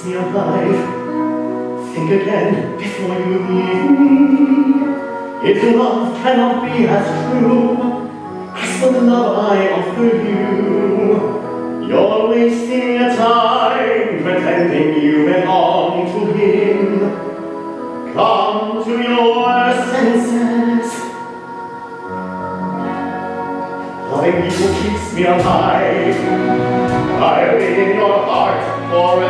me alive. Think again before you leave me. If love cannot be as true as the love I offer you, you're wasting your time pretending you belong to him. Come to your senses. Loving you keeps me alive. I'll be in your heart forever.